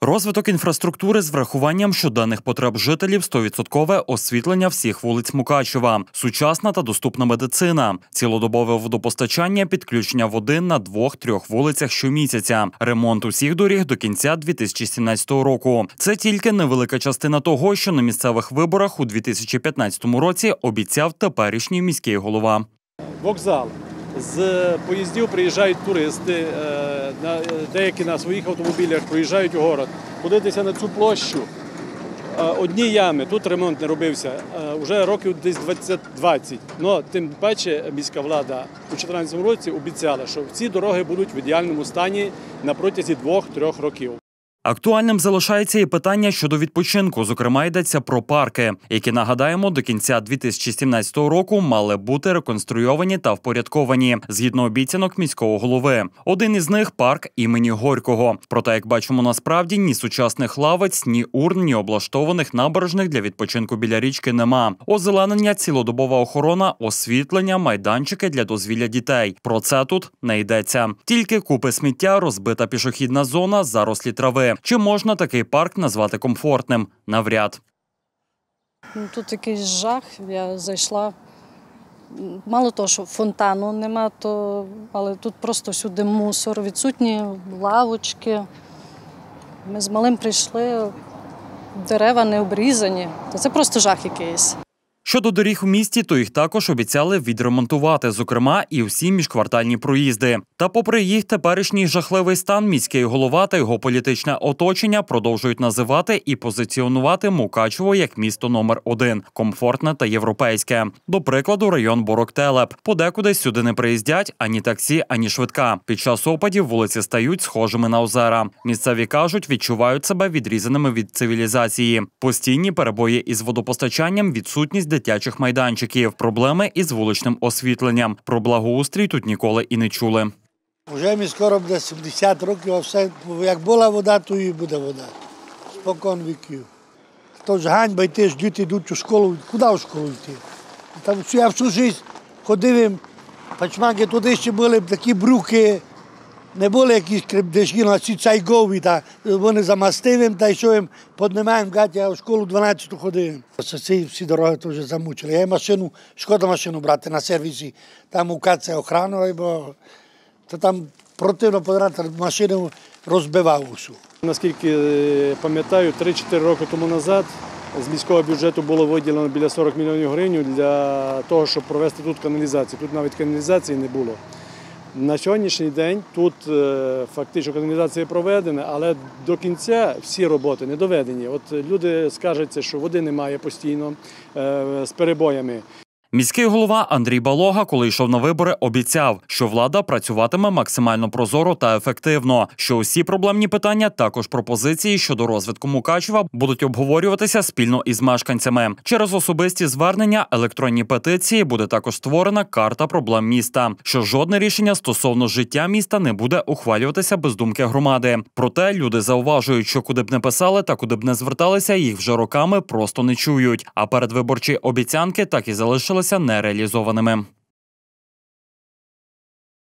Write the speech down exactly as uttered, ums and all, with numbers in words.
Розвиток інфраструктури з врахуванням щоденних потреб жителів, сто відсотків освітлення всіх вулиць Мукачева, сучасна та доступна медицина, цілодобове водопостачання, підключення води на двох-трьох вулицях щомісяця, ремонт усіх доріг до кінця дві тисячі сімнадцятого року. Це тільки невелика частина того, що на місцевих виборах у дві тисячі п'ятнадцятому році обіцяв теперішній міський голова. Вокзал. З поїздів приїжджають туристи, деякі на своїх автомобілях приїжджають у город. Подивитися на цю площу. Одні ями, тут ремонт не робився, вже років десь двадцять. Але тим паче міська влада у дві тисячі чотирнадцятому році обіцяла, що ці дороги будуть в ідеальному стані на протязі двох-трьох років. Актуальним залишається і питання щодо відпочинку. Зокрема, йдеться про парки, які, нагадаємо, до кінця дві тисячі сімнадцятого року мали бути реконструйовані та впорядковані, згідно обіцянок міського голови. Один із них – парк імені Горького. Проте, як бачимо, насправді ні сучасних лавиць, ні урн, ні облаштованих набережних для відпочинку біля річки нема. Озеленення, цілодобова охорона, освітлення, майданчики для дозвілля дітей. Про це тут не йдеться. Тільки купи сміття, розбита пішохідна зона, зарослі трави. Чи можна такий парк назвати комфортним? Навряд. Тут якийсь жах, я зайшла. Мало того, що фонтану нема, то, але тут просто всюди мусор, відсутні лавочки. Ми з малим прийшли, дерева не обрізані. Це просто жах якийсь. Щодо доріг у місті, то їх також обіцяли відремонтувати, зокрема, і всі міжквартальні проїзди. Та попри їх теперішній жахливий стан, міський голова та його політичне оточення продовжують називати і позиціонувати Мукачево як місто номер один – комфортне та європейське. До прикладу, район Борок-Телеп. Подекуди сюди не приїздять ані таксі, ані швидка. Під час опадів вулиці стають схожими на озера. Місцеві кажуть, відчувають себе відрізаними від цивілізації. Постійні перебої із водопостачанням, відсутність дитячих майданчиків, проблеми із вуличним освітленням. Про благоустрій тут ніколи і не чули. Вже мені скоро буде сімдесят років, а все, як була вода, то і буде вода. Спокон віків. То ж ганьба йти, ж діти йдуть у школу, куди в школу йти? Там я всю життя ходив, пачмаки туди ще були такі брюки, не були якісь крепдешки, а ці цайгові, та вони замастивим, та що їм піднімаємо, гать, я в школу дванадцяту ходив. Ці всі дороги то вже замучили. Я машину, шкода машину брати на сервісі, там у каце охрану, бо то там противно подрати машину розбивав усю. Наскільки пам'ятаю, три-чотири роки тому назад з міського бюджету було виділено біля сорок мільйонів гривень для того, щоб провести тут каналізацію. Тут навіть каналізації не було. На сьогоднішній день тут фактично каналізація проведена, але до кінця всі роботи не доведені. От люди скаржаться, що води немає постійно, з перебоями. Міський голова Андрій Балога, коли йшов на вибори, обіцяв, що влада працюватиме максимально прозоро та ефективно, що усі проблемні питання, також пропозиції щодо розвитку Мукачева, будуть обговорюватися спільно із мешканцями. Через особисті звернення, електронні петиції буде також створена карта проблем міста, що жодне рішення стосовно життя міста не буде ухвалюватися без думки громади. Проте люди зауважують, що куди б не писали та куди б не зверталися, їх вже роками просто не чують. А передвиборчі обіцянки так і залишилися нереалізованими.